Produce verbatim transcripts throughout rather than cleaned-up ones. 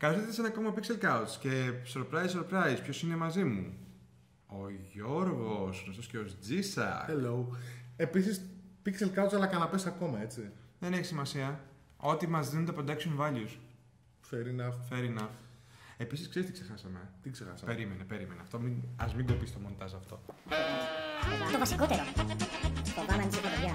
Καλώς ήρθατε σε ένα ακόμα Pixel Couch και surprise, surprise, ποιος είναι μαζί μου? Ο Γιώργος, γνωστός και ως G-Sack. Hello. Επίσης, Pixel Couch αλλά καναπές ακόμα, έτσι. Δεν έχει σημασία. Ό,τι μας δίνουν τα production values. Fair enough. Fair enough. Επίσης, ξέρεις τι ξεχάσαμε? Τι ξεχάσαμε? Περίμενε, περίμενε. Αυτό μην... Ας μην κοπείς το μοντάζ αυτό. Το βασικότερο. Φοβάμαι ανησυχώ, παιδιά.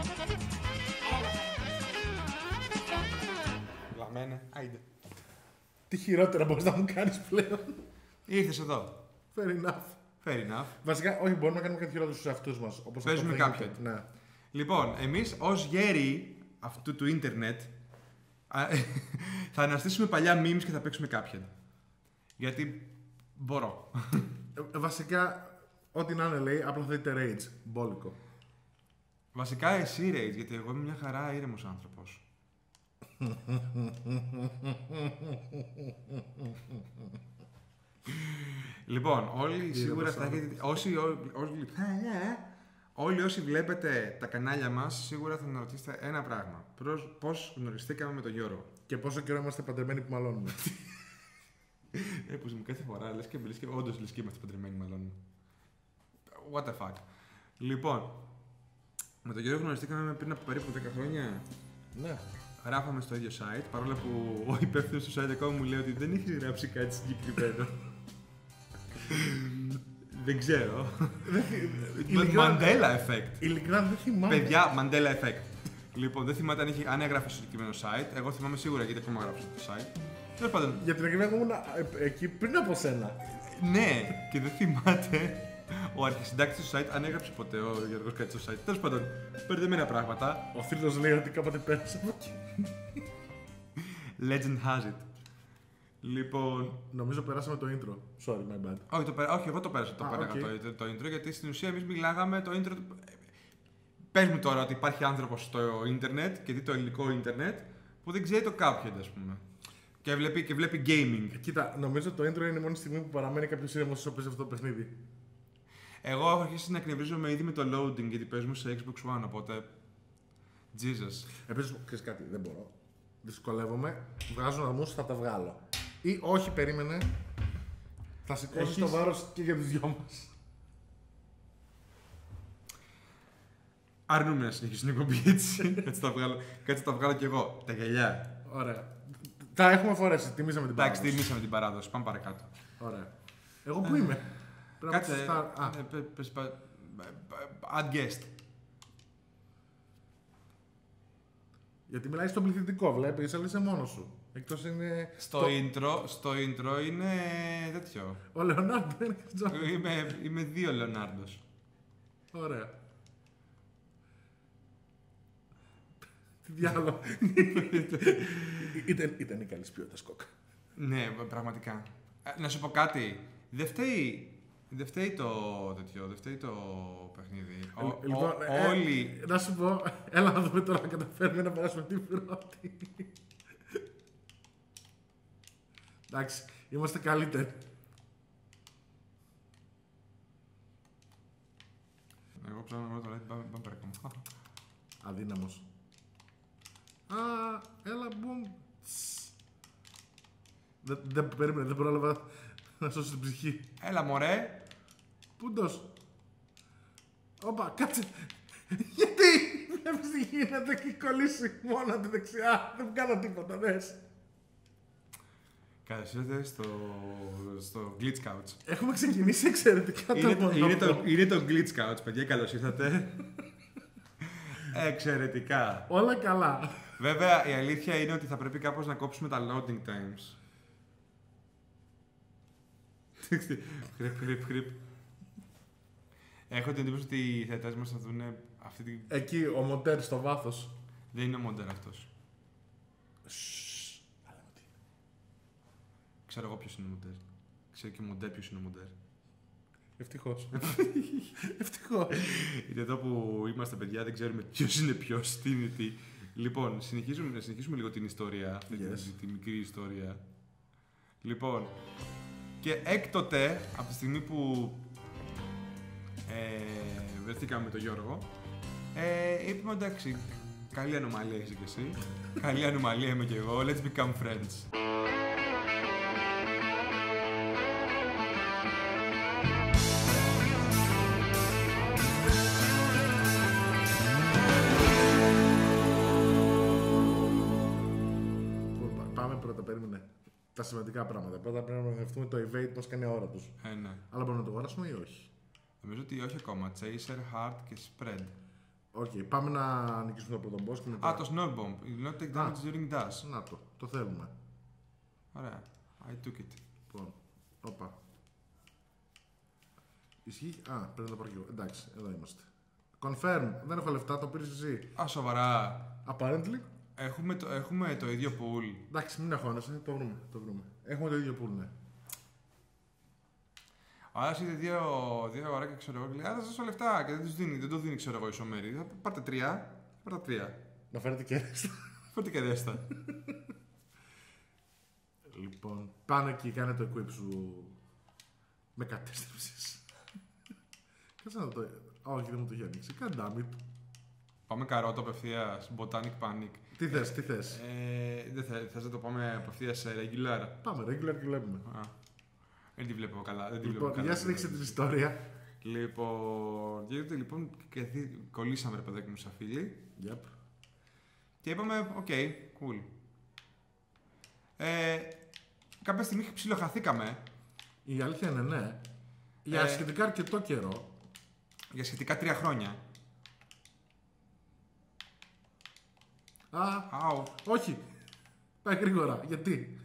Λαμένε, άιντε. Τι χειρότερα μπορείς να μου κάνεις πλέον? Ήρθες εδώ. Fair enough. Fair enough. Βασικά, όχι, μπορούμε να κάνουμε κάτι χειρότερο στους εαυτούς μας. Όπως Παίζουμε αυτό που κάποιον. έγινε. Ναι. Λοιπόν, εμείς ως γέροι αυτού του ίντερνετ α, θα αναστήσουμε παλιά memes και θα παίξουμε κάποιον. Γιατί μπορώ. Ε, βασικά, ό,τι να είναι λέει, απλά θα δείτε rage. Μπόλικο. Βασικά εσύ Rage, γιατί εγώ είμαι μια χαρά ήρεμος άνθρωπος. Λοιπόν, όλοι σίγουρα θα έχετε. Όσοι, όλοι, όλοι, όλοι όσοι βλέπετε τα κανάλια μας, σίγουρα θα αναρωτήσετε ένα πράγμα. Προς, πώς γνωριστήκαμε με τον Γιώργο. Και πόσο καιρό είμαστε παντρεμένοι που μαλώνουμε. Ε, που μου κάθε φορά λες και, λες και όντως λες και είμαστε παντρεμένοι, μάλλον. What the fuck. Λοιπόν, με τον Γιώργο γνωριστήκαμε πριν από περίπου δέκα χρόνια. Ναι. Γράφαμε στο ίδιο site, παρόλο που ο υπεύθυνος του site ακόμα μου λέει ότι δεν έχει γράψει κάτι συγκεκριμένο. Δεν ξέρω. Mandela effect. Ειλικρινά δεν θυμάμαι. Παιδιά, Mandela effect. Λοιπόν, δεν θυμάται αν, έχει, αν έγραφε στο συγκεκριμένο site. Εγώ θυμάμαι σίγουρα γιατί ακόμα γράψω στο site. Τέλος πάντων. Για την ακρίβεια, εγώ ήμουν ε, εκεί πριν από σένα. Ναι, και δεν θυμάται ο αρχισυντάκτης του site αν έγραψε ποτέ ο Γιώργος κάτι στο site. Τέλος πάντων, μπερδεμένα πράγματα. Ο φίλος λέει ότι κάποτε πέρασε από εκεί. Legend has it. Λοιπόν. Νομίζω περάσαμε το intro. Sorry, my bad. Όχι, το πέρα... Όχι εγώ το πέρασα το, Α, πέρα, okay. το, το intro, γιατί στην ουσία εμείς μιλάγαμε το intro. Πες μου τώρα ότι υπάρχει άνθρωπος στο ίντερνετ και δει το ελληνικό ίντερνετ που δεν ξέρει το Cuphead, ας πούμε. Και βλέπει, και βλέπει gaming. Κοίτα, νομίζω το intro είναι η μόνη στιγμή που παραμένει κάποιος ήρεμος όσο παίζει αυτό το παιχνίδι. Εγώ έχω αρχίσει να εκνευρίζομαι ήδη με το loading γιατί παίζουμε σε Xbox One, οπότε. Jesus. Επίσης, ξέρεις κάτι, δεν μπορώ. Δυσκολεύομαι, βγάζω ναμούς, θα τα βγάλω. Ή όχι, περίμενε. Θα σηκώσεις Έχεις... το βάρος και για τους δυο μας. Αρνούμε να συνεχίσω την εκπομπή έτσι. Κάτσε τα βγάλω. Κάτσε τα βγάλω κι εγώ. Τα γυαλιά. Ωραία. Τα έχουμε φορέσει, τιμήσαμε την Εντάξει, παράδοση. τιμήσαμε την παράδοση. Πάμε παρακάτω. Ωραία. Εγώ που είμαι. Πρέπει να Κάτσε. πάω στα- Α, ε, πε- πες πα- Add guest. γιατί μιλάει στον πληθυντικό, βλέπεις, αλλά είσαι μόνος σου. Εκτός είναι. Στο, το- intro, στο intro είναι τέτοιο. Ο Λεωνάρντο είναι Τζον. είμαι, είμαι δύο Λεωνάρντος. Ωραία. Τι διάλογο. ήταν, ήταν η καλή ποιότητα κόκα. Ναι, πραγματικά. Ε, να σου πω κάτι. Δεν φταίει, δεν φταίει το τέτοιο, δεν φταίει το παιχνίδι. Ο, Ε, λοιπόν, ο- ε, όλοι... Να σου πω, έλα να δούμε τώρα να καταφέρουμε να περάσουμε την πρώτη. Εντάξει, είμαστε καλύτεροι. Εγώ ψάχνω να βρω το light bumper ακόμα. Αδύναμος. Α, έλα μπουμ. Τς. Δεν, δεν περίμενε, δεν πρόλαβα να σώσω την ψυχή. Έλα μωρέ. Πούντος. Όπα, κάτσε. Γιατί βλέπεις τι γίνεται και κολλήσει μόνο τη δεξιά. Δεν κάνω τίποτα, δες. Καλώς ήρθατε στο, στο Glitch Couch. Έχουμε ξεκινήσει εξαιρετικά το Είναι, το- είναι, το, μονόπλο. είναι το Glitch Couch, παιδιά, καλώς ήρθατε. Εξαιρετικά. Όλα καλά. Βέβαια, η αλήθεια είναι ότι θα πρέπει κάπως να κόψουμε τα loading times. Χρυπ, χρυπ, χρυπ. Έχω την εντύπωση ότι οι θεατές μας θα δουν αυτή την... Εκεί ο μοντέρ στο βάθος. Δεν είναι ο μοντέρ αυτός. Ξέρω εγώ ποιος είναι ο μοντέρ. Ξέρω και ο μοντέρ ποιος είναι ο μοντέρ. Ευτυχώς. Ευτυχώς. Είναι εδώ που είμαστε παιδιά, δεν ξέρουμε ποιος είναι ποιος, τι είναι τι. Λοιπόν, συνεχίζουμε, να συνεχίσουμε λίγο την ιστορία, αυτή Yes. τη, τη μικρή ιστορία. Λοιπόν, και έκτοτε, από τη στιγμή που ε, βρεθήκαμε με τον Γιώργο, ε, είπαμε εντάξει, καλή ανομαλία είσαι κι εσύ, καλή ανομαλία είμαι κι εγώ, let's become friends. πάμε πρώτα, περίμενε. Τα σημαντικά πράγματα. Πρώτα πρέπει να μαθευτούμε το evade, πώς κάνει αόρατος. Ε, ναι. Αλλά μπορούμε να το αγοράσουμε ή όχι. Νομίζω ότι όχι ακόμα. Chaser, Hard και Spread. Οκ, okay, πάμε να νικήσουμε το πρώτο boss και μετά. Α, το Snore Bomb. You do not take damage during dash. Να το, το θέλουμε. Ωραία. I took it. Λοιπόν, όπα. Ισχύει. Α, πρέπει να το πάρω και εγώ. Εντάξει, εδώ είμαστε. Confirm, δεν έχω λεφτά, το πήρες εσύ. Α, σοβαρά. Apparently. Έχουμε το, έχουμε το ίδιο pool. Εντάξει, μην αγχώνεσαι, το βρούμε, το βρούμε. Έχουμε το ίδιο pool, ναι. Άρα είδε δύο, δύο ώρα και ξέρω εγώ, λέει, α, θα σας δώσω λεφτά και δεν τους δίνει, δεν το δίνει, ξέρω εγώ, ισομέρι. Θα πάρτε τρία, πάρτε τρία. Να φέρετε και ρέστα. Φέρτε και ρέστα. Λοιπόν, πάνε εκεί, κάνε το equip σου. Με κατέστρεψες. Κάτσε να το. Όχι, δεν μου το έχει ανοίξει. Καντάμι. Πάμε καρότο απευθείας, Botanic Panic. Τι θες, τι θες. Ε, δεν θε, θες να το πάμε απευθείας σε regular. Πάμε, regular και βλέπουμε. Α, δεν τη βλέπω καλά. Δεν τη Λοιπόν, βλέπω καλά, για συνέχισε την ιστορία. Λοιπόν, γίνεται λοιπόν και δι- κολλήσαμε ρε παιδάκι μου σαν φίλοι Yep. και είπαμε, οκ, okay, cool. Ε, κάποια στιγμή ψιλοχαθήκαμε Η αλήθεια είναι ναι. Για Ε, σχετικά αρκετό καιρό. για σχετικά τρία χρόνια. Α, Αου. όχι. Πάει γρήγορα. Γιατί.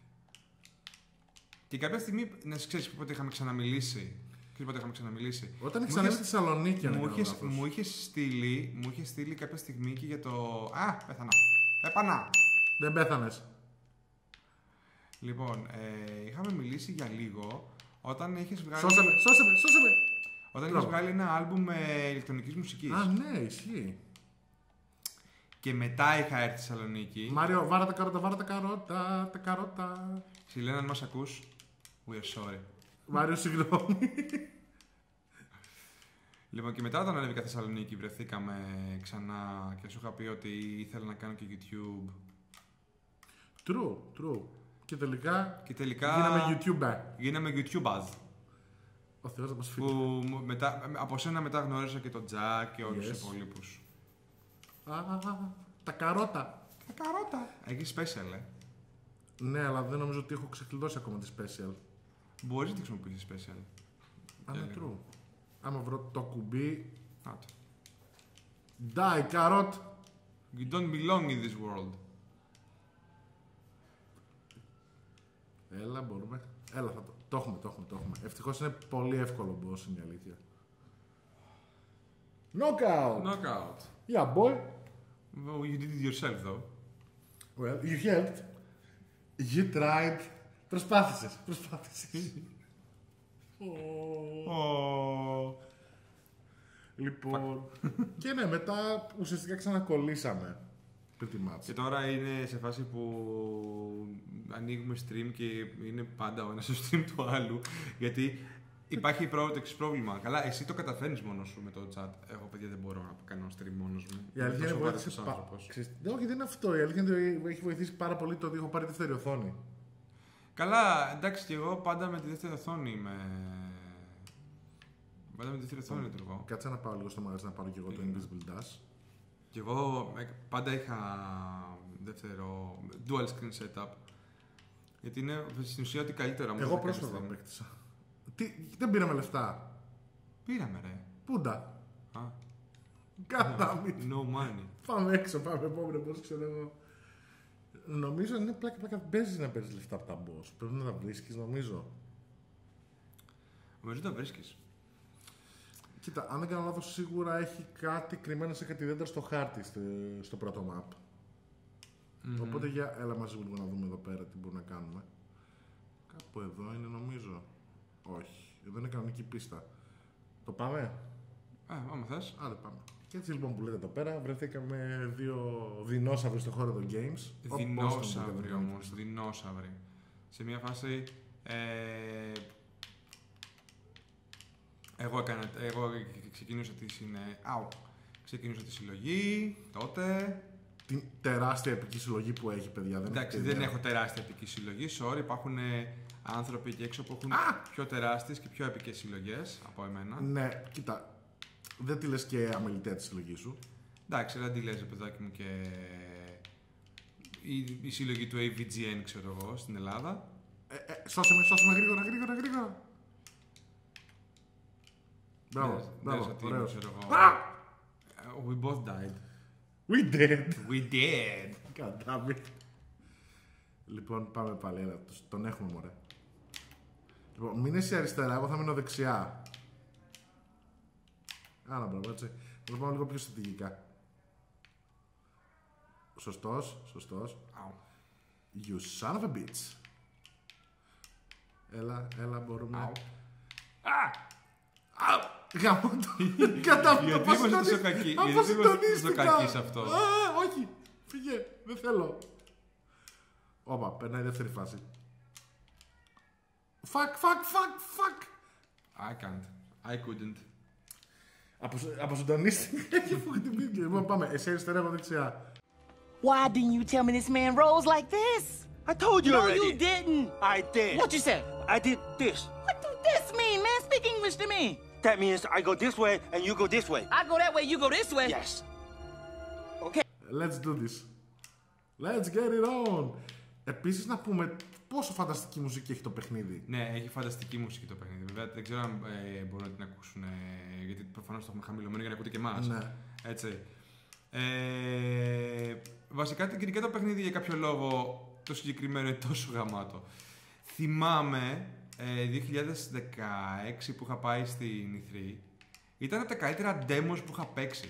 Και κάποια στιγμή, να σου ξέρεις πότε είχαμε ξαναμιλήσει. Ξέρεις πότε είχαμε ξαναμιλήσει. Όταν Μου έχει ξανάρθει είχες- στη Θεσσαλονίκη, αν Μου δεν κάνω είχες, λάθος. μου είχες στείλει, μου είχες στείλει κάποια στιγμή και για το... Α, πέθανα. Έπανα. Δεν πέθανες. Λοιπόν, ε, είχαμε μιλήσει για λίγο όταν είχες βγάλει, Σώσε με, σώσε με, σώσε με. όταν Μπράβο. είχες βγάλει ένα άλμπουμ με ηλεκτρονικής μουσικής. Α, ναι, ισχύει. Και μετά είχα έρθει στη Θεσσαλονίκη. Μάριο, βάρα τα καρότα, βάρα τα καρότα, τα καρότα. Σιλένα, αν μας ακούς, we are sorry. Μάριο, συγγνώμη. Λοιπόν, και μετά όταν ανέβηκα στη Θεσσαλονίκη βρεθήκαμε ξανά και σου είχα πει ότι ήθελα να κάνω και YouTube. True, true. Και τελικά Και τελικά γίναμε YouTuber. γίναμε YouTubers. Ο Θεός να μας Που φύγει. μου- μετά, από σένα μετά γνώρισα και τον Τζακ και όλους Yes. τους υπόλοιπους. Α, τα καρότα. Τα καρότα. Έχει special, ε. Ναι, αλλά δεν νομίζω ότι έχω ξεκλειδώσει ακόμα τη special. Μπορείς να τη χρησιμοποιήσεις special. Α, Και ναι, λίγο. true. Άμα βρω το κουμπί. Να το. Die, καρότ. You don't belong in this world. Έλα, μπορούμε. Έλα, θα το. Το έχουμε, το έχουμε, το έχουμε. Ευτυχώς είναι πολύ εύκολο boss, είναι η αλήθεια. Knockout! Knockout. Yeah, boy. Well, you did it yourself, though. Well, you helped. You tried. Προσπάθησες, προσπάθησες. Oh. Λοιπόν. Και ναι, μετά ουσιαστικά ξανακολλήσαμε. Pretty much. Και τώρα είναι σε φάση που ανοίγουμε stream και είναι πάντα ο ένας στο stream του άλλου. Γιατί υπάρχει πρώτο εξής πρόβλημα. Καλά, εσύ το καταφέρνεις μόνος σου με το chat. Εγώ, παιδιά, δεν μπορώ να κάνω stream μόνος μου. Η αλήθεια είναι τόσο βοήθησε βαρετός πα... άνθρωπος. Ξέρεις, δεν, όχι, δεν είναι αυτό. Η αλήθεια είναι ότι έχει βοηθήσει πάρα πολύ το ότι έχω πάρει δεύτερη οθόνη. Καλά, εντάξει, και εγώ πάντα με τη δεύτερη οθόνη είμαι. Πάντα με τη δεύτερη οθόνη λειτουργώ. Κάτσε να πάω λίγο στο μαγαζί να πάρω και εγώ το Invisible Dash. Και εγώ ε, πάντα είχα δεύτερο dual screen setup. Γιατί είναι στην ουσία ότι καλύτερα μου. Εγώ κάθε πρόσφατα στιγμή. απέκτησα. Τι, δεν πήραμε λεφτά. Πήραμε, ρε. Πούντα. Α, Κατάμι. no money. Πάμε έξω, πάμε επόμενο πώς ξέρω εγώ. Νομίζω είναι πλάκα πλάκα παίζει να παίρνει λεφτά από τα boss. Πρέπει να τα βρίσκει, νομίζω. Νομίζω το βρίσκεις. Κοίτα, αν δεν κάνω λάθος, σίγουρα έχει κάτι κρυμμένο σε κάτι δέντρα στο χάρτη στο, στο πρώτο map. Mm-hmm. Οπότε για έλα μαζί λίγο να δούμε εδώ πέρα τι μπορούμε να κάνουμε. Κάπου εδώ είναι νομίζω. Όχι, εδώ είναι κανονική πίστα. Το πάμε? Α, άμα θες. Άντε πάμε. Και έτσι λοιπόν που λέτε εδώ πέρα, βρεθήκαμε δύο δεινόσαυροι στο χώρο των games. Δεινόσαυροι όμως, δεινόσαυροι. Σε μια φάση. Ε, εγώ, έκανα, εγώ ξεκίνησα τη, συνε... Άου, ξεκίνησα τη συλλογή τότε. Την τεράστια επική συλλογή που έχει, παιδιά. Δεν Εντάξει, έχετε δεν ιδέα. έχω τεράστια επική συλλογή. Sorry, υπάρχουν ε, άνθρωποι εκεί έξω που έχουν Α! πιο τεράστιες και πιο επικές συλλογές από εμένα. Ναι, κοίτα. Δεν τη λες και αμεληταία τη συλλογή σου. Εντάξει, δεν τη λες, παιδάκι μου, και η, η συλλογή του έι βι τζι εν, ξέρω εγώ, στην Ελλάδα. Ε, ε, σώσε με, σώσε με γρήγορα, γρήγορα, γρήγορα. Μπράβο, μπράβο, ωραίος. We both died. We did. We did. Κατάβει. Λοιπόν, πάμε πάλι, έλα, τον έχουμε μωρέ. Λοιπόν, μείνε εσύ αριστερά, εγώ θα μείνω δεξιά. Άρα, μπράβο, έτσι. Θα το πάμε λίγο πιο στρατηγικά. Σωστός, σωστός. Ow. You son of a bitch. Έλα, έλα, μπορούμε. Ow. Αου! Γαμώ το. Κατά αυτό. Γιατί είμαστε τόσο κακοί. Γιατί είμαστε τόσο κακοί σε αυτό. Όχι, φύγε, δεν θέλω. Όπα, περνάει η δεύτερη φάση. Fuck, fuck, fuck, fuck. I can't. I couldn't. Αποσυντονίστηκε και φουγτυπήθηκε. Λοιπόν, πάμε. Εσύ αριστερά, εγώ δεξιά. Why didn't you tell me this man rolls like this? I told you No, already. you didn't. I did. What you say? I did this. What do this mean, man? Speak English to me. That means I go this way and you go this way. I go that way, you go this way. Yes. Let's do this. Let's get it on. Επίσης να πούμε πόσο φανταστική μουσική έχει το παιχνίδι. Ναι, έχει φανταστική μουσική το παιχνίδι. Βέβαια δεν ξέρω αν ε, μπορούν να την ακούσουν. Ε, γιατί προφανώς το έχουμε χαμηλωμένο για να ακούτε και εμάς. Ναι. Έτσι. Ε, βασικά και το παιχνίδι για κάποιο λόγο το συγκεκριμένο είναι τόσο γαμάτο. Θυμάμαι ε, δύο χιλιάδες δεκαέξι που είχα πάει στην ι θρι. Ήταν από τα καλύτερα demos που είχα παίξει.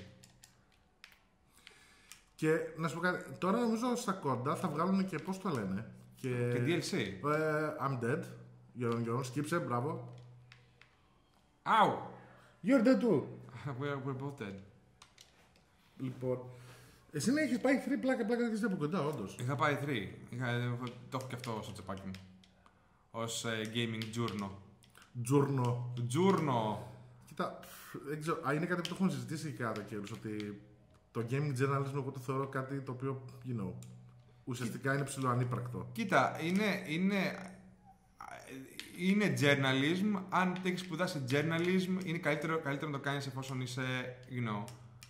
Και να σου πω κάτι, τώρα νομίζω στα κόντα θα βγάλουν και πώς το λένε. Και, Και ντι ελ σι. Ε, I'm dead. Γιώργο, Γιώργο, σκύψε, μπράβο. Ow! You're dead too. We're, we're both dead. Λοιπόν, εσύ να έχεις πάει θρι πλάκα, πλάκα, έχεις δει από κοντά, όντως. Είχα πάει θρι. Είχα, το έχω και αυτό στο τσεπάκι μου. Ως ε, gaming journal. Τζούρνο. Journal! Κοίτα, δεν ξέρω, α, είναι κάτι που το έχουν συζητήσει και κατά καιρούς, ότι το gaming journalism εγώ το θεωρώ κάτι το οποίο, you know, ουσιαστικά είναι ψηλό ανύπαρκτο. Κοίτα, είναι, είναι, είναι journalism. Αν έχεις σπουδάσει journalism, είναι καλύτερο, καλύτερο να το κάνεις εφόσον είσαι, you know,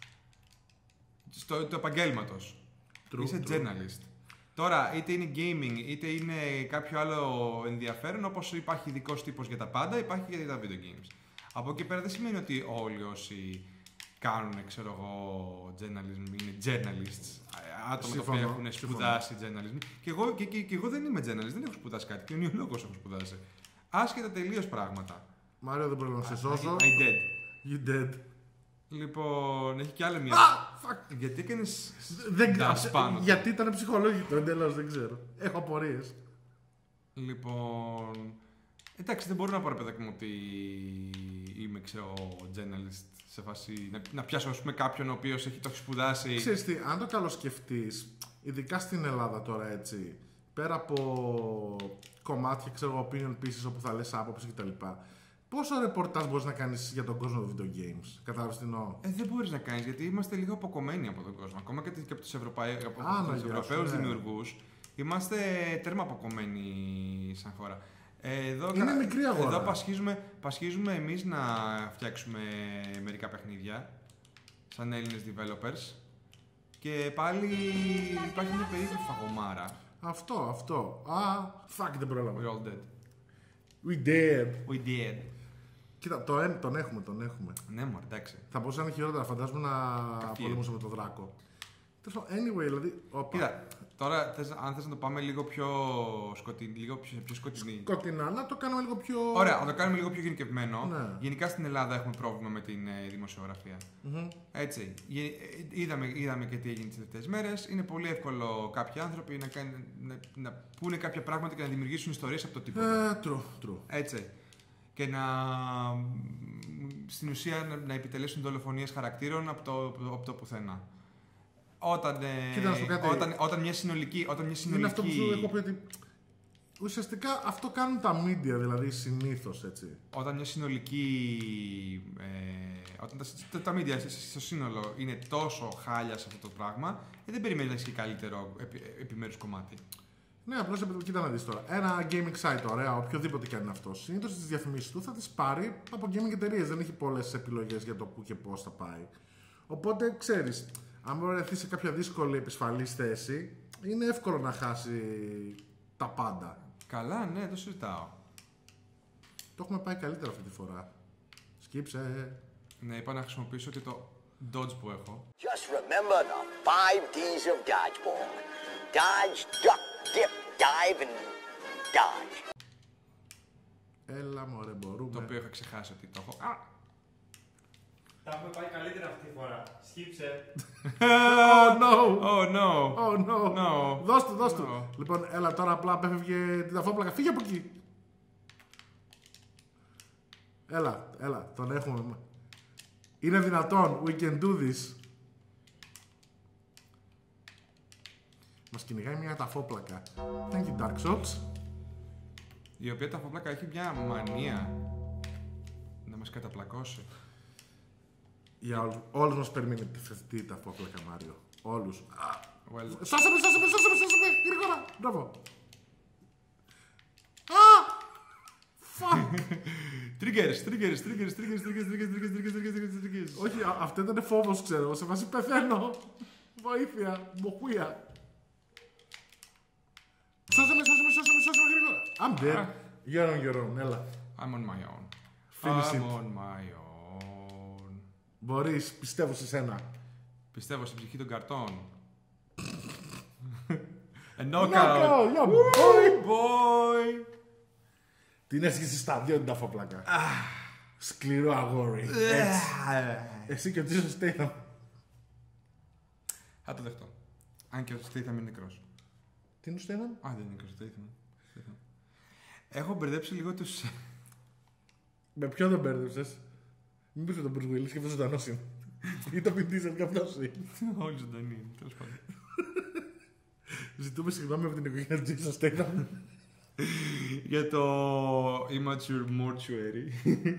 στο το επαγγέλματος. True, Είσαι true. journalist. Τώρα, είτε είναι gaming, είτε είναι κάποιο άλλο ενδιαφέρον, όπως υπάρχει ειδικός τύπος για τα πάντα, υπάρχει και για τα video games. Από εκεί πέρα δεν σημαίνει ότι όλοι όσοι κάνουν, ξέρω εγώ, journalism είναι journalists. Άτομα τα οποία έχουν σπουδάσει journalism. Και εγώ, και, και, και εγώ δεν είμαι journalist, δεν έχω σπουδάσει κάτι. Κοινωνιολόγος έχω σπουδάσει. Άσχετα τελείως πράγματα. Μάριο, δεν πρέπει να σε σώσω. I, I dead. You dead. Λοιπόν, έχει κι άλλη μια. Ah, fuck. Γιατί έκανες Δεν dash ξέρω. πάνω του? Γιατί ήταν ψυχολόγητο, εντελώς δεν ξέρω. Έχω απορίες. Λοιπόν. Εντάξει, δεν μπορώ να πω ρε παιδάκι μου ότι είμαι, ξέρω, journalist σε φάση. Να, να πιάσω, ας πούμε, κάποιον ο οποίος έχει το έχει σπουδάσει. Ξέρεις τι, αν το καλοσκεφτείς, ειδικά στην Ελλάδα τώρα έτσι, πέρα από κομμάτια, ξέρω εγώ, opinion pieces όπου θα λες άποψη κτλ. Πόσο ρεπορτάζ μπορείς να κάνεις για τον κόσμο των video games, κατάλαβες τι εννοώ? Ε, δεν μπορείς να κάνεις γιατί είμαστε λίγο αποκομμένοι από τον κόσμο. Ακόμα και από τους, Ευρωπαϊ... από Α, τους να Ευρωπαίους ναι. δημιουργούς είμαστε τέρμα αποκομμένοι σαν χώρα. Ε, εδώ, Είναι μικρή αγορά. Εδώ πασχίζουμε, πασχίζουμε εμείς να φτιάξουμε μερικά παιχνίδια σαν Έλληνες developers και πάλι υπάρχει μια περίπτωση φαγωμάρα. Αυτό, αυτό. Α, fuck, δεν πρόλαβα. We're all dead. We did. We did. Κοίτα, το εν, τον έχουμε, τον έχουμε. Ναι, μωρέ, εντάξει. Θα μπορούσε να είναι χειρότερα, φαντάζομαι να Καφί. πολεμούσε με τον Δράκο. Τέλος πάντων, anyway, δηλαδή. Οπα. Κοίτα, τώρα θες, αν θες να το πάμε λίγο πιο σκοτεινή, λίγο πιο, πιο σκοτεινή. Σκοτεινά, να το κάνουμε λίγο πιο. Ωραία, να το κάνουμε λίγο πιο γενικευμένο. Ναι. Γενικά στην Ελλάδα έχουμε πρόβλημα με την ε, δημοσιογραφία. Mm-hmm. Έτσι. Γε- ε, Είδαμε, είδαμε και τι έγινε τις τελευταίες μέρες. Είναι πολύ εύκολο κάποιοι άνθρωποι να, κάνουν, να, να πούνε κάποια πράγματα και να δημιουργήσουν ιστορίες από το τίποτα. Ε, true, true. Έτσι. Και να στην ουσία να, να επιτελέσουν δολοφονίες χαρακτήρων από το, από το πουθενά. Όταν, ε, Κοίτα, να σου πω κάτι. όταν, όταν μια συνολική. Όταν μια συνολική... Είναι αυτό που σου έχω πει ότι. Ουσιαστικά αυτό κάνουν τα media, δηλαδή συνήθως έτσι. Όταν μια συνολική. Ε, όταν τα, τα, τα media στο σύνολο είναι τόσο χάλια σε αυτό το πράγμα, ε, δεν περιμένει να έχει και καλύτερο επι, επιμέρους κομμάτι. Ναι, απλώς κοίτα να δεις τώρα. Ένα gaming site, ωραία, οποιοδήποτε και αν είναι αυτό. Συνήθως τις διαφημίσεις του θα τις πάρει από gaming εταιρείες. Δεν έχει πολλές επιλογές για το που και πώς θα πάει. Οπότε ξέρεις, αν βρεθεί σε κάποια δύσκολη επισφαλής θέση, είναι εύκολο να χάσει τα πάντα. Καλά, ναι, το συζητάω. Το έχουμε πάει καλύτερα αυτή τη φορά. Σκύψε. Ναι, είπα να χρησιμοποιήσω και το dodge που έχω. Just remember the five D's of dodgeball. Dodge, duck, dip, dive and dodge. Έλα μωρέ, μπορούμε. Το οποίο έχω ξεχάσει ότι το έχω. Α! Τα έχουμε πάει καλύτερα αυτή τη φορά. Σκύψε. Oh no! Oh no! Oh no! No. Δώσ' του, δώσ' του. No. Λοιπόν, έλα τώρα απλά απέφευγε την ταφόπλακα. Φύγε από εκεί. Έλα, έλα, τον έχουμε. Είναι δυνατόν. We can do this. Μας κυνηγάει μια ταφόπλακα. Thank you, Dark Souls. Η οποία τα φοπλάκα έχει μια μανία να μας καταπλακώσει. Για όλους, όλους μας περιμένει τη ταφόπλακα, Μάριο. Όλους. Well, Σώσε με, σώσε με, σώσε με, σώσε με, γρήγορα. Μπράβο. Α! Fuck. Triggers, triggers, triggers, triggers, triggers, triggers, triggers, triggers, triggers, triggers. Όχι, α- αυτό ήταν φόβος, ξέρω. Σε βάση πεθαίνω. Βοήθεια, μποχούια. Σώσε με, σώσε με, σώσε με, σώσε με, γρήγορα. I'm dead. You're on your own, έλα. I'm on my own. Finish I'm it. on my own. Μπορείς, πιστεύω σε σένα. Πιστεύω στην ψυχή των καρτών. A Knockout, knockout! yeah, boy. Boy! Την έσκησε στα δύο την ταφόπλακα. Σκληρό αγόρι. Έτσι. Εσύ και ο Τζίσον Στέιθαμ. Θα το δεχτώ. Αν και ο Statham είναι νεκρός. Τι είναι ο Στέιθαμ? Α, δεν είναι νεκρός, Statham. Statham. Έχω μπερδέψει λίγο τους... Με ποιον τον μπέρδεψες? Μήπως με τον Bruce Willis και αυτός ζωντανός είναι. Ή το Vin Diesel και αυτός είναι. Όλοι ζωντανοί είναι, τέλος πάντων. Ζητούμε συγγνώμη από την οικογένεια του Τζίσον Στέιθαμ. Για το immature mortuary.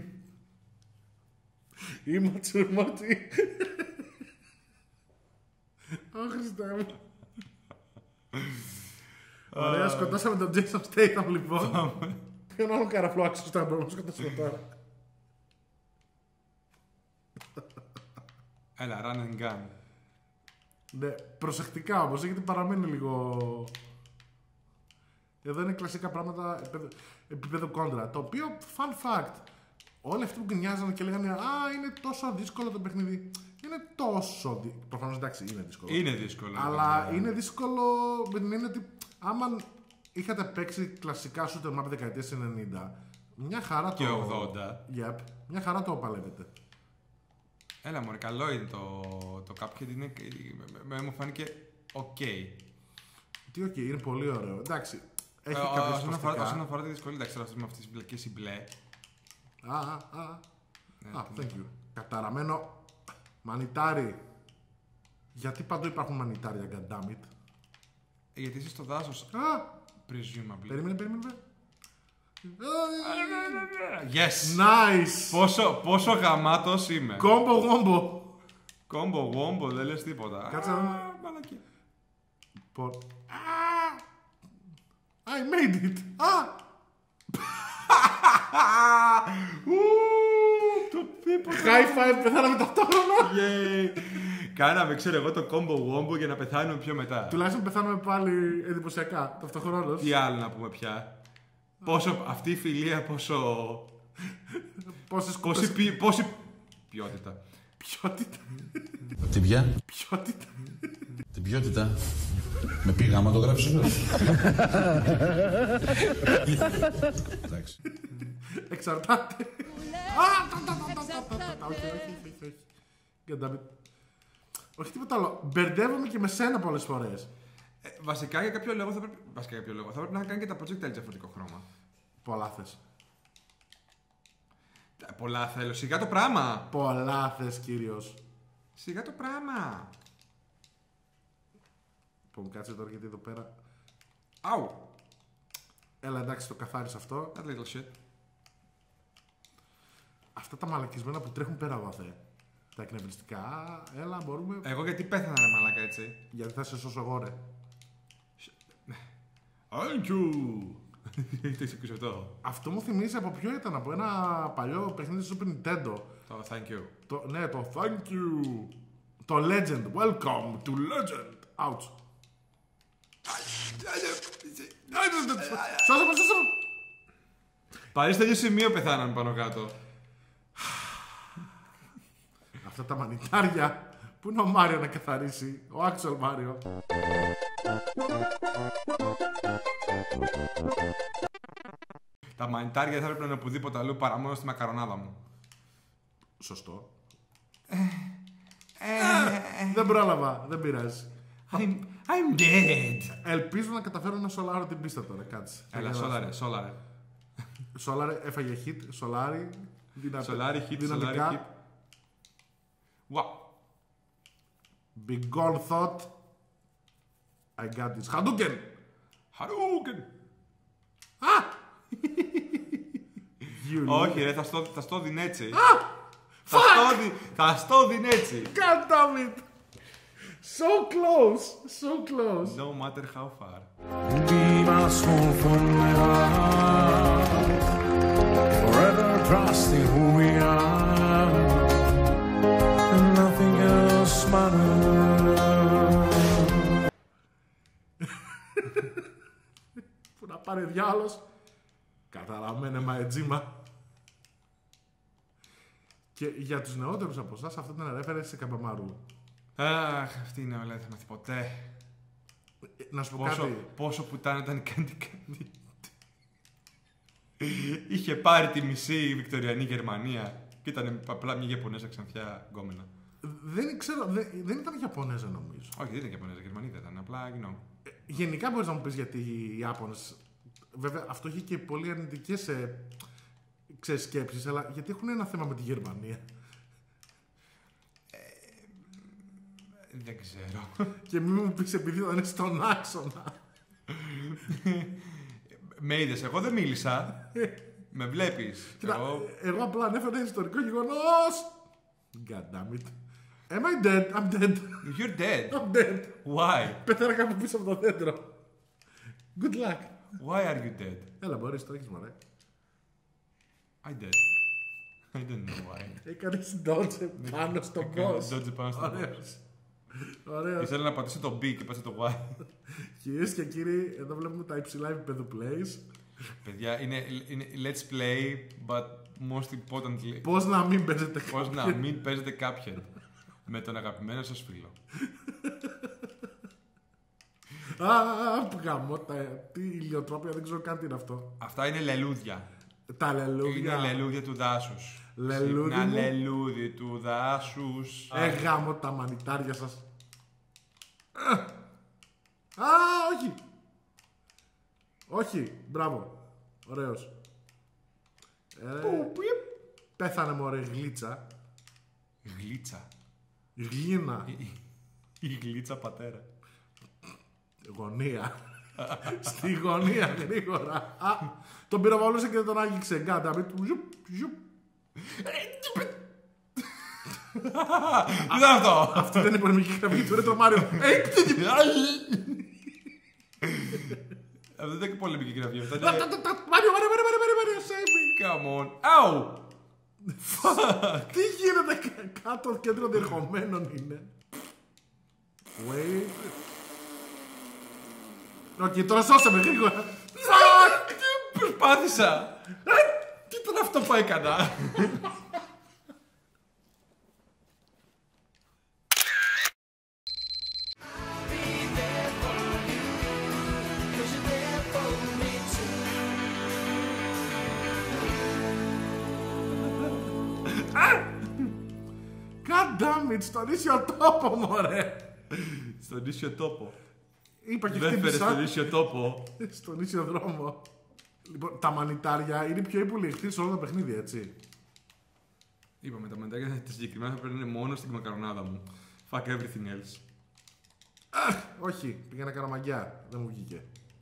Immature mortuary. Ω Χριστέ μου. Ωραία, σκοτώσαμε τον Jason Statham λοιπόν. Ποιον άλλο καραφλό άξιος θα μπορούμε να σκοτώσουμε τώρα? Έλα, run and gun. Ναι, προσεκτικά όμως, γιατί παραμένει λίγο... Εδώ είναι κλασικά πράγματα επίπεδο, επίπεδο κόντρα. Το οποίο, fun fact, όλοι αυτοί που γκρινιάζανε και λέγανε «Α, είναι τόσο δύσκολο το παιχνίδι». Είναι τόσο δύσκολο. Προφανώς εντάξει, είναι δύσκολο. Είναι δύσκολο. Αλλά βέβαια. είναι δύσκολο με την έννοια ότι άμα είχατε παίξει κλασικά shoot'em up δεκαετίες ενενήντα, μια χαρά Και το... ογδόντα. Yep, μια χαρά το παλεύετε. Έλα μωρέ, καλό είναι το, το Cuphead, είναι, με, μου φάνηκε οκ. Τι οκ, είναι πολύ ωραίο. Εντάξει, έχει Ε, κάποια όσον αφορά, όσον σπαστικά. αφορά τη δυσκολία, εντάξει, τώρα με αυτές τις μπλεκές ή μπλε. Α, α, α. Ναι, Α, τι thank you. Καταραμένο μανιτάρι. Γιατί παντού υπάρχουν μανιτάρια, goddammit. Ε, γιατί είσαι στο δάσος, Α, presumably. περίμενε, περίμενε. Yes! Nice! Πόσο, πόσο γαμάτος είμαι. Κόμπο γόμπο. Κόμπο, γόμπο, δεν λες τίποτα. Κάτσε να δούμε. Α, μαλακή. Πο- Α, I made it. Α, Το τίποτα. high five, πεθάναμε ταυτόχρονα. Yay. Κάναμε, ξέρω εγώ, το κόμπο γόμπο για να πεθάνουμε πιο μετά. Τουλάχιστον πεθάνουμε πάλι εντυπωσιακά, ταυτοχρόνως. Τι άλλο να πούμε πια. Πόσο, αυτή η φιλία, πόσο... Πόσες Πόση, κούπες... ποι- πόση ποιότητα. Ποιότητα. Την πια, Ποιότητα. την ποιότητα. Με πήγαμε το γράψω. Εντάξει. Εξαρτάται. Α, τα, τα, τα, τα, τα, τα, τα, όχι, όχι, όχι, όχι. Goddammit. Όχι τίποτα άλλο. Μπερδεύομαι και με σένα πολλές φορές. Ε, βασικά για κάποιο λόγο θα πρέπει, βασικά για κάποιο λόγο, θα πρέπει να κάνει και τα project tiles διαφορετικό χρώμα. Πολλά θες. Ε, Πολλά θέλω. Σιγά το πράγμα. Πολλά θες, κύριος. Σιγά το πράγμα. Λοιπόν, κάτσε τώρα γιατί εδώ πέρα... Αου. Έλα, εντάξει, το καθάρισα αυτό. That little shit. Αυτά τα μαλακισμένα που τρέχουν πέρα εδώ, θε. Τα εκνευριστικά. Έλα, μπορούμε... Εγώ γιατί πέθανα ρε μαλάκα έτσι. Γιατί θα σε σώσω εγώ, ρε. Thank you. Το έχεις ακούσει αυτό. Αυτό μου θυμίζει από ποιο ήταν, από ένα παλιό παιχνίδι στο Super Nintendo. Το thank you. Το, ναι, το Thank you. Το Legend. Welcome to Legend. Ouch. σώστε τους. Σώστε μας, σώστε μας. Πάλι στο ίδιο σημείο πεθάναν πάνω κάτω. Αυτά τα μανιτάρια. Πού είναι ο Μάριο να καθαρίσει, ο actual Μάριο. Τα μανιτάρια δεν θα έπρεπε να είναι οπουδήποτε αλλού παρά μόνο στη μακαρονάδα μου. Σωστό. Ε, ε, δεν πρόλαβα, δεν πειράζει. I'm, I'm dead. Ελπίζω να καταφέρω να σολάρω την πίστα τώρα, κάτσε. Έλα, σόλαρε, σόλαρε. Σολάρε, έφαγε hit, σολάρι. Δυνα... Σολάρι, hit, δυναμικά. σολάρι, hit. Wow. Big goal thought. I got this. Hadouken! Hadouken! Α! Όχι ρε, θα στο, θα στο δίνει έτσι. Α! Θα στο, δι, θα στο δίνει έτσι. God damn it! So close! So close! No matter how far. Be my soul forever, forever trusting who we are, and nothing else matters. Που να πάρει διάλος. Καταλαβαίνε μαετζίμα. Και για τους νεότερους από εσάς αυτό ήταν reference σε Καμπαμαρού. Αχ, αυτή είναι όλα, δεν θα μάθει ποτέ. Να σου πω Πόσο, κάτι. πόσο πουτάνα ήταν η Κάντι Κάντι. Είχε πάρει τη μισή Βικτωριανή Γερμανία και ήταν απλά μια Ιαπωνέζα ξανθιά γκόμενα. Δεν ξέρω, δεν, δεν ήταν Ιαπωνέζα νομίζω. Όχι, δεν ήταν Ιαπωνέζα, Γερμανίδα ήταν. Απλά, you know. Ε, γενικά μπορείς να μου πεις γιατί οι Ιάπωνες. Βέβαια αυτό έχει και πολύ αρνητικές ε, ξέρεις, σκέψεις, αλλά γιατί έχουν ένα θέμα με τη Γερμανία. Ε, δεν ξέρω. Και μην μου πεις επειδή θα είναι στον άξονα. Με είδες, εγώ δεν μίλησα. Με βλέπεις. Κοίτα, Εγώ... εγώ απλά ανέφερα ένα ιστορικό γεγονός. God damn it. Am I dead? I'm dead. You're dead. I'm dead. Why? Πεθαίνα κάπου πίσω από το δέντρο. Good luck. Why are you dead? Έλα, μπορείς, το έχεις μωρέ. I did. I don't know why. Έκανες dodge πάνω στο boss. Dodge πάνω στο boss. Ωραίος. Ωραίος. Ήθελα να πατήσω το B και πάτσε το Y. Κυρίες και κύριοι, εδώ βλέπουμε τα υψηλά επίπεδο plays. Παιδιά, είναι, είναι let's play, but most importantly... Πώς να μην παίζετε Πώς να μην παίζετε Cuphead με τον αγαπημένο σας φίλο. Α, γαμώτα, τι ηλιοτρόπια, δεν ξέρω καν τι είναι αυτό. Αυτά είναι λελούδια. Τα λελούδια. Είναι λελούδια του δάσους. Λελούδι Συχνά μου. λελούδι του δάσους. Ε, γάμω τα μανιτάρια σας. Α, όχι. Όχι, μπράβο. Ωραίος. Ε, πέθανε μωρέ γλίτσα. Γλίτσα. Γλίνα. Η, η γλίτσα πατέρα. Γωνία. Στη γωνία γρήγορα. Α, τον πυροβολούσε και δεν τον άγγιξε. Γκάτα, με του ζουπ, ζουπ. Τι ήταν αυτό? Αυτό δεν είναι πολεμική κραυγή του Ρέτρο Μάριο. Αυτό δεν ήταν και πολεμική γραφή. Αυτό ήταν... Μάριο, Μάριο, Μάριο, Μάριο, Μάριο, save me. Come on. Αου! Τι γίνεται κα- κάτω, κέντρο διερχομένων είναι. Wait. Οκ, τώρα σώσαμε γρήγορα. Προσπάθησα. Τι ήταν αυτό που έκανα? God damn it, στον ίσιο τόπο, μωρέ. Στον ίσιο τόπο. Είπα και Δεν φέρε στον χτύπησα ίσιο τόπο. στον ίσιο δρόμο. Λοιπόν, τα μανιτάρια είναι πιο υπουλεχτή σε όλο το παιχνίδι, έτσι. Είπαμε, τα μαντάκια τα συγκεκριμένα θα παίρνουν μόνο στην μακαρονάδα μου. Fuck everything else. Αχ, όχι, πήγα να κάνω μαγιά. Δεν μου βγήκε.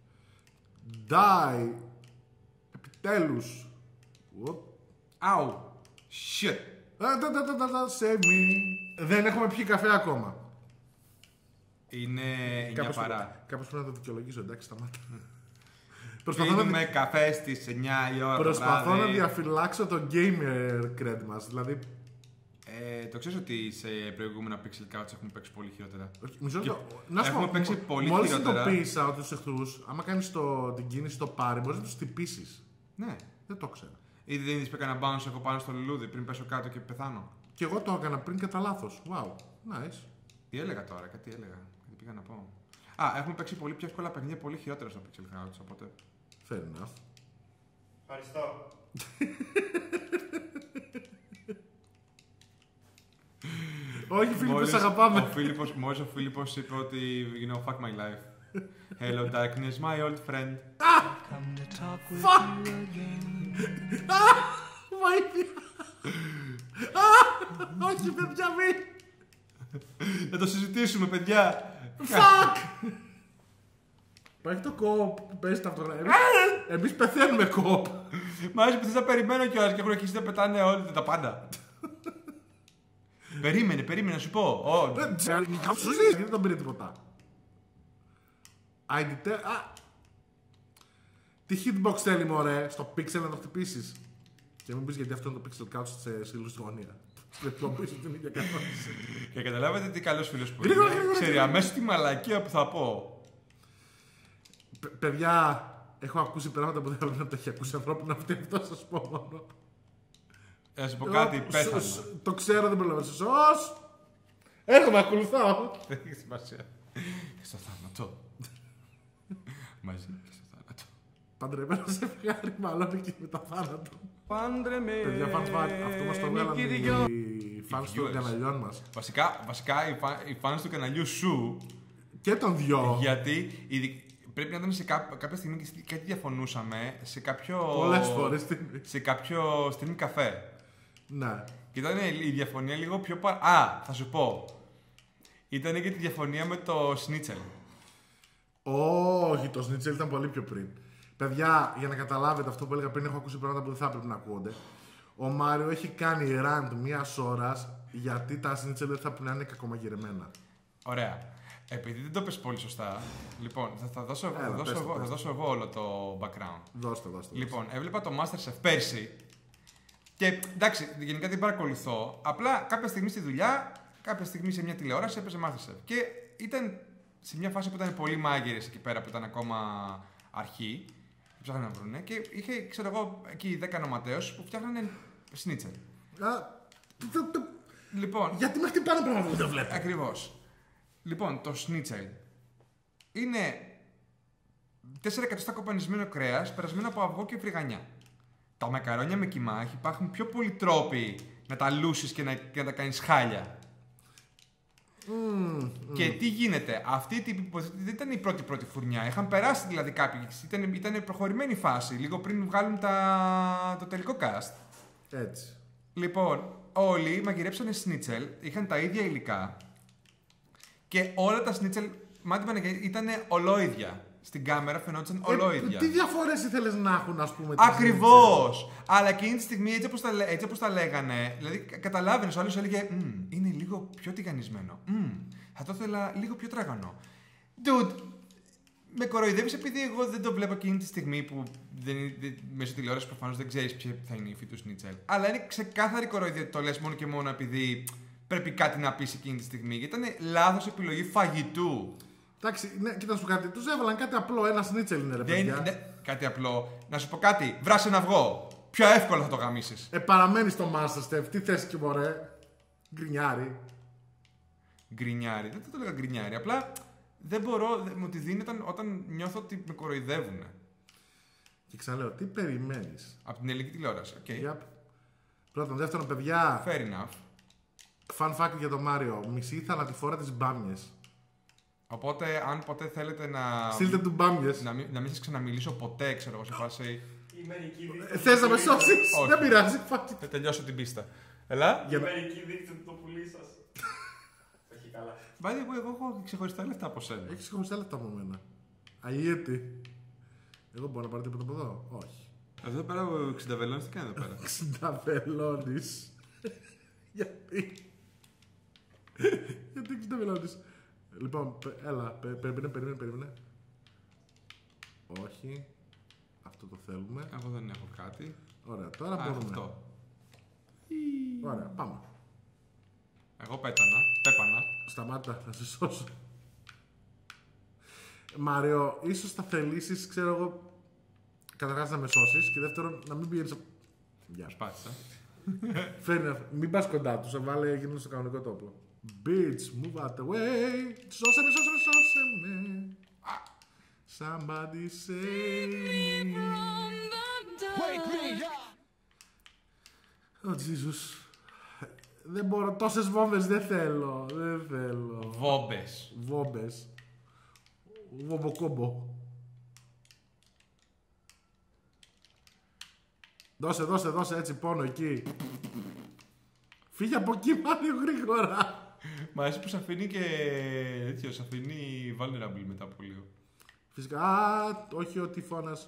Die. Επιτέλους. Οπ. Αου! Shit! Α, τα, τα, τα, τα, τα, save me. Δεν έχουμε πιει καφέ ακόμα. Είναι εννιά Κάπως, παρά. κάπως πρέπει να το δικαιολογήσω, εντάξει, σταμάτα. Προσπαθώ, να, Πίνουμε δι- καφέ στις εννιά η ώρα το προσπαθώ βράδυ. να διαφυλάξω το gamer cred μας. Δηλαδή, Ε, το ξέρεις ότι σε προηγούμενα Pixel Couch έχουμε παίξει πολύ χειρότερα. Μισό Και λεπτό. Να σου έχουμε πω, παίξει μο- πολύ μόλις χειρότερα. συνειδητοποίησα ότι τους εχθρούς, άμα κάνεις το, την κίνηση στο πάρει, μπορείς να τους χτυπήσεις. Ναι. Δεν το ξέρω. Ήδη δεν είδες που έκανα bounce εγώ πάνω στο λουλούδι πριν πέσω κάτω και πεθάνω. Και εγώ το έκανα πριν κατά λάθος. Wow. Nice. Τι έλεγα τώρα, κάτι έλεγα. Τι πήγα να πω. Α, έχουμε παίξει πολύ πιο εύκολα παιχνίδια, πολύ χειρότερα στο Pixel Couch. Οπότε. Fair enough. Ευχαριστώ. Όχι, Φίλιππε, Μόλις σ' αγαπάμε. Ο Φίλιππος, μόλις ο Φίλιππος είπε ότι, you know, fuck my life. Hello darkness, my old friend. Fuck! Βοήθεια! Όχι, παιδιά, μη! Να το συζητήσουμε, παιδιά. Fuck! Υπάρχει το κοπ που παίζει τα αυτογραφία. Εμείς πεθαίνουμε κοπ. Μ' άρεσε που θες να περιμένω κιόλας και έχουν αρχίσει να πετάνε όλοι τα πάντα. Περίμενε, περίμενε να σου πω. Ω, Δεν τον πήρε τίποτα. άι ντι τε... Α! Τι hitbox θέλει μωρέ, στο pixel να το χτυπήσεις. Και μην πεις γιατί αυτό είναι το pixel couch σε σύλλους στη γωνία. Δεν το πεις την ίδια κανόνιση. και καταλάβατε τι καλός φίλος που Γρήγορα, είναι. γρήγορα, Ξέρει γρήγορα. αμέσως τη μαλακία που θα πω. Παι- Παιδιά, έχω ακούσει πράγματα που δεν έπρεπε να τα έχει ακούσει ανθρώπινο αυτή, αυτό θα σας πω μόνο. Ε, Να σου πω κάτι, Εγώ, πέθανα. σ- σ- Το ξέρω, δεν προλαβαίνω. Σως! Έρχομαι, ακολουθάω. Δεν έχει σημασία. Και στο θάνατο. Μαζί και στο θάνατο. Παντρεμένο ζευγάρι, μάλλον και με το θάνατο. Πάντρεμε. Παιδιά, fun fact, αυτό μας το βγάλαν οι fans των viewers. καναλιών μας. Βασικά, βασικά οι, φα- οι fans του καναλιού σου, Και των δυο. γιατί ειδι- πρέπει να ήταν σε κά- κάποια στιγμή και κάτι διαφωνούσαμε σε κάποιο. Πολλές φορές. Σε κάποιο stream καφέ. Ναι. Και ήταν η διαφωνία λίγο πιο παρα... Α, θα σου πω. Ήταν και τη διαφωνία με το Schnitzel. Όχι, το Snitchel ήταν πολύ πιο πριν. Παιδιά, για να καταλάβετε αυτό που έλεγα πριν, έχω ακούσει πράγματα που δεν θα έπρεπε να ακούγονται. Ο Μάριο έχει κάνει rant μία ώρα γιατί τα Snitchel δεν θα πρέπει να είναι κακομαγειρεμένα. Ωραία. Επειδή δεν το πες πολύ σωστά, λοιπόν, θα, θα, δώσω, εγώ, Έλα, θα, δώσω, πες το, εγώ, θα πες το. δώσω εγώ όλο το background. Δώστε, δώστε. Λοιπόν, έβλεπα το Masterchef πέρσι και εντάξει, γενικά την παρακολουθώ. Απλά κάποια στιγμή στη δουλειά, κάποια στιγμή σε μια τηλεόραση έπαιζε Masterchef. Και ήταν σε μια φάση που ήταν πολύ μάγειρες εκεί πέρα που ήταν ακόμα αρχή. Ψάχνανε να βρούνε και είχε, ξέρω εγώ, εκεί δέκα νοματέους που φτιάχνανε σνίτσελ. Α, το- το- Λοιπόν, Γιατί με χτυπάνε πράγματα που δεν βλέπω. ακριβώς. Λοιπόν, το σνίτσελ είναι τέσσερα εκατοστά κοπανισμένο κρέας περασμένο από αυγό και φρυγανιά. Τα μακαρόνια με κιμά υπάρχουν πιο πολλοί τρόποι να τα λούσεις και να, και να τα κάνεις χάλια. Mm, Και τι γίνεται, αυτή η τύπη που δεν ήταν η πρώτη πρώτη φουρνιά. Είχαν περάσει δηλαδή κάποιοι. Ήταν, ήταν προχωρημένη φάση, λίγο πριν βγάλουν τα, το τελικό cast. Έτσι. Λοιπόν, όλοι μαγειρέψανε σνίτσελ, είχαν τα ίδια υλικά και όλα τα σνίτσελ, μάτι Παναγία, ήταν ολόιδια. Στην κάμερα φαινόταν ολόιδια. Ε, τι διαφορές ήθελες να έχουν, ας πούμε. τα Ακριβώς! Αλλά εκείνη τη στιγμή, έτσι όπως τα, λέ- έτσι όπως τα λέγανε, δηλαδή κα- καταλάβαινες, ο άλλος έλεγε «Μμ, είναι λίγο πιο τηγανισμένο. Μμ, θα το ήθελα λίγο πιο τραγανό». Dude, με κοροϊδεύεις επειδή εγώ δεν το βλέπω εκείνη τη στιγμή που δεν, είναι- δεν, μέσω τηλεόρασης προφανώς δεν ξέρεις ποια θα είναι η υφή του Σνίτσελ. Αλλά είναι ξεκάθαρη κοροϊδία ότι το λες μόνο και μόνο επειδή πρέπει κάτι να πεις εκείνη τη στιγμή. Γιατί ήταν λάθος επιλογή φαγητού. Εντάξει, ναι, κοίτα να σου πω κάτι. Τους έβαλαν κάτι απλό. Ένα σνίτσελ είναι, ρε Δεν παιδιά. είναι κάτι απλό. Να σου πω κάτι, βράσε ένα αυγό. Πιο εύκολα θα το γαμίσεις. Ε, παραμένει στο Masterchef. Τι θες και μωρέ. Γκρινιάρι. Γκρινιάρι. Δεν θα το έλεγα γκρινιάρι. Απλά δεν μπορώ, δεν- μου τη δίνει όταν, όταν νιώθω ότι με κοροϊδεύουν. Και ξαναλέω, τι περιμένεις. Από την ελληνική τηλεόραση. Okay. Yep. Πρώτον, δεύτερον, παιδιά. Fair enough. Fun fact για τον Μάριο. Μισή θανατηφόρα τις μπάμιες. Οπότε, αν ποτέ θέλετε να. Στείλτε του μπάμιες. Να μην, να μην σας ξαναμιλήσω ποτέ, ξέρω εγώ, σε φάση. Η μερική Ε, δείχνει. Θες να με σώσεις. Όχι. Δεν πειράζει. fuck it. Θα τελειώσω την πίστα. Ελά. Η μερική δείχνει το πουλί σας. Όχι καλά. By the way, εγώ έχω ξεχωριστά λεφτά από σένα. Έχεις χωριστά λεπτά από μένα. Αγίετη. Εγώ μπορώ να πάρω τίποτα από εδώ. Όχι. Εδώ πέρα ο εξήντα βελόνι τι κάνει εδώ πέρα. Ξυνταβελώνεις. Γιατί. Γιατί ξυνταβελώνεις. Λοιπόν, πε- έλα, πε- περίμενε, περίμενε, περίμενε. Όχι. Αυτό το θέλουμε. Εγώ δεν έχω κάτι. Ωραία, τώρα Α, έχω μπορούμε. αυτό. Ωραία, πάμε. Εγώ πέτανα, πέπανα. Σταμάτα, θα σε σώσω. Μάριο, ίσως θα θελήσεις, ξέρω εγώ, καταρχάς να με σώσεις και δεύτερον να μην πηγαίνεις. Γεια. Σπάτησα. Φέρνει, μην πας κοντά του, σε βάλε γίνοντα στο κανονικό τόπο. Bitch, move out the way. Σώσε με, σώσε με, σώσε με. Somebody save me. Ω, Jesus. Δεν μπορώ, τόσες βόμβες δεν θέλω. Δεν θέλω. Βόμπες. Βόμπες. Βομποκόμπο. Δώσε, δώσε, δώσε έτσι πόνο εκεί. Φύγε από εκεί Μάριο γρήγορα. Μ' αρέσει που σε αφήνει και τέτοιο, σε αφήνει vulnerable μετά από λίγο. Φυσικά, α, όχι ο τυφώνας.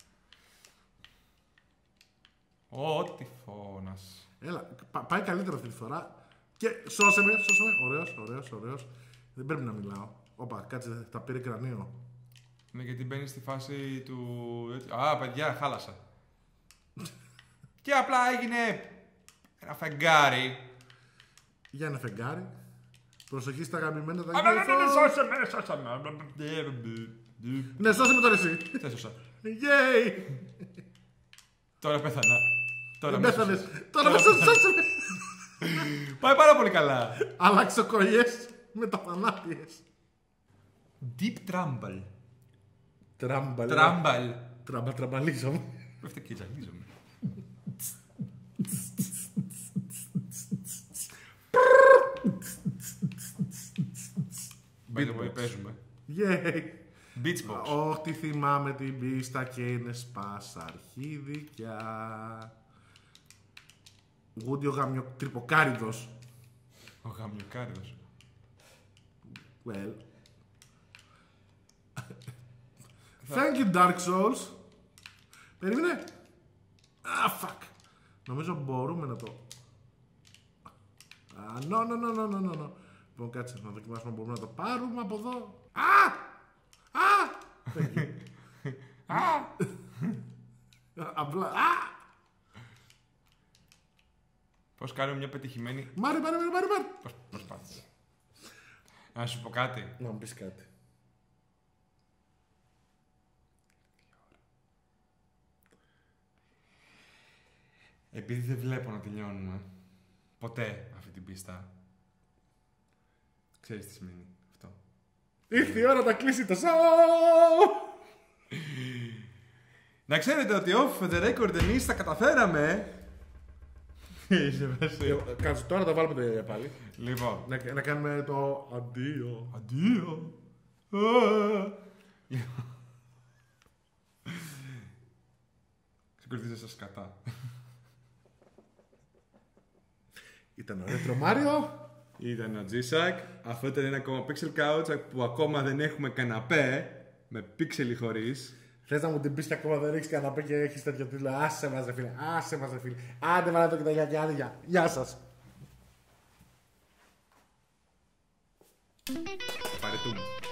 Ω, τυφώνας. Έλα, πα, πάει καλύτερα αυτή τη φορά. Και σώσε με, σώσε με. Ωραίος, ωραίος, ωραίος. Δεν πρέπει να μιλάω. Όπα, κάτσε, τα πήρε κρανίο. Ναι, γιατί μπαίνει στη φάση του... Α, παιδιά, χάλασα. Και απλά έγινε ένα φεγγάρι. Για ένα φεγγάρι. Προσοχή στα αγαπημένα τα Α, ναι, ναι, ναι, γεύω. σώσε με, σώσε με. Ναι, σώσε με τώρα εσύ. Δεν σώσα. Yay! Τώρα πέθανα. Τώρα Δεν με πέθανες. σώσες. Τώρα με σώσε, σώσε με. Πάει πάρα πολύ καλά. Αλλαξοκολλιές με τα φανάτιες. Deep Trumble. Τράμπαλ. Τραμπαλ. Τράμπα, τραμπαλίζομαι. Πέφτει και τζαλίζομαι. By the way, παίζουμε. Yay! Beachbox. Όχι, θυμάμαι την πίστα και είναι σπάσα αρχίδικια. Γούντι ο γαμιοτρυποκάριδος. Ο γαμιοκάριδος. Well. Thank you, Dark Souls. Περίμενε. Ah, fuck. Νομίζω μπορούμε να το... Ah, no, no, no, no, no, no. Λοιπόν, κάτσε να δοκιμάσουμε αν μπορούμε να το πάρουμε από εδώ. Α! Α! Α! Απλά... Α! Πώς κάνουμε μια πετυχημένη... Μάρι, μάρι, μάρι, μάρι, μάρι. Πώς προσπάθησα. Να σου πω κάτι. Να μου πεις κάτι. Επειδή δεν βλέπω να τελειώνουμε ποτέ αυτή την πίστα. Ξέρεις τι σημαίνει αυτό. Ήρθε η ώρα να κλείσει το show! Να ξέρετε ότι off the record εμείς τα καταφέραμε. Κάτσε τώρα τα βάλουμε τα πάλι. Λοιπόν. Να, να κάνουμε το αντίο. Αντίο. Ξεκολουθήσα σας κατά. Ήταν ο Retro Mario. Ήταν ο G-Sack. Αυτό ήταν ένα ακόμα Pixel Couch που ακόμα δεν έχουμε καναπέ. Με πίξελι χωρίς. Θες να μου την πεις και ακόμα δεν έχεις καναπέ και έχεις τέτοιο τίτλο. Άσε μας ρε φίλε, άσε μας ρε φίλε. Άντε βάλε το και τα γιαγιά. Γεια σας. Παρετούμε.